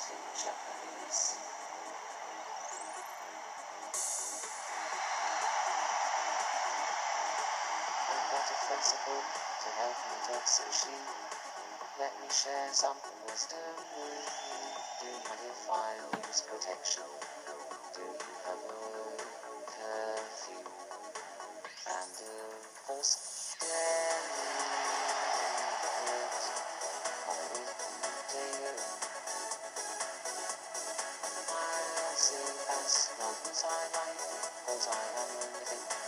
to Japanese. I've got a phrasebook to help me talk sushi. Let me share some wisdom with you. Do you mind if I use protection? Do you have a curfew? And of course, dare me or with you. I'll see as long as I like, 'cause I am anything.